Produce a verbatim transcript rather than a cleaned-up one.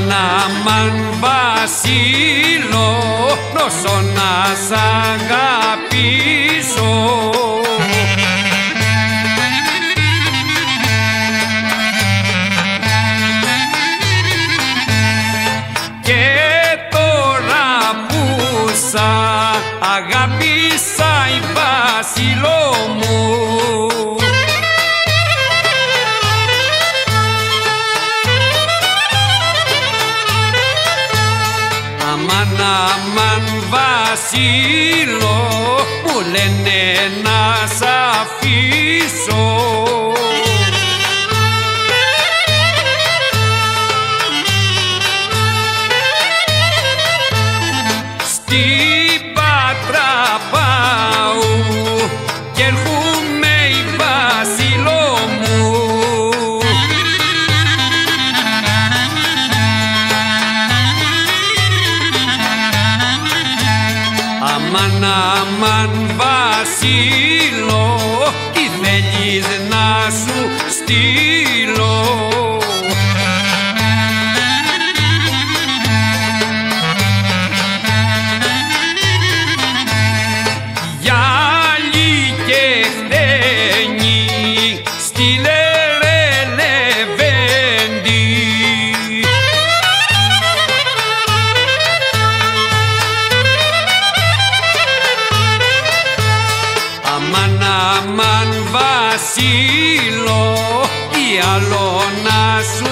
Αμάν, αμάν Βασίλο, νόσο να σ' αγαπήσω. Και τώρα που σ' αγάπησα, η Βασίλο μου, αμάν, αμάν Βασίλο, που λένε να σ' αφήσω. Στην Πάτρα πάω κι έρχομαι, η Βασίλο μου, αμάν, αμάν Βασίλο, τι θέλεις να σου στείλω. Γυάλι και χτένι, στείλε ρε λεβέντη, αμάν, αμάν Βασίλο, τι άλλο να σου